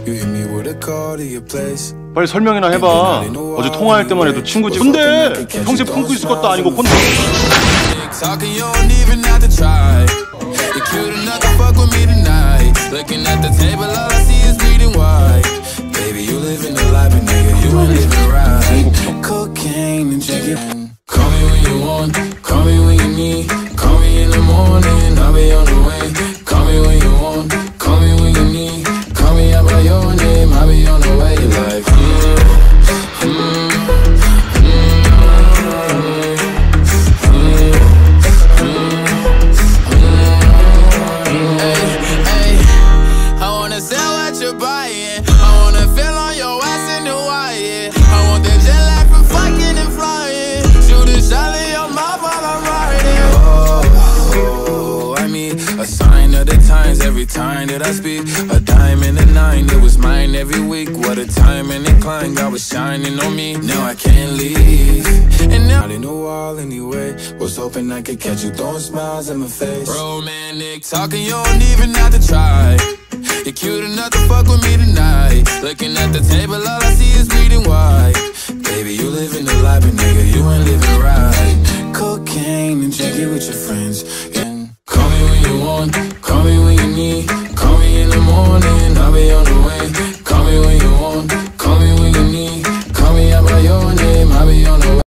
빨리 설명이나 해봐. 어제 통화할 때만 해도 친구지. 근데 평생 품고 있을 것도 아니고 콘. Every time that I speak, a dime and a nine, it was mine every week. What a time and incline, God was shining on me. Now I can't leave, and now I know all anyway. Was hoping I could catch you throwing smiles in my face. Romantic talking, you don't even have to try. You're cute enough to fuck with me tonight. Looking at the table, all I see is bleeding white. Baby, you living the life, but nigga, you ain't living right. Cocaine and drinking with your friends. Call me when you want, call me when you need. Call me in the morning, I'll be on the way.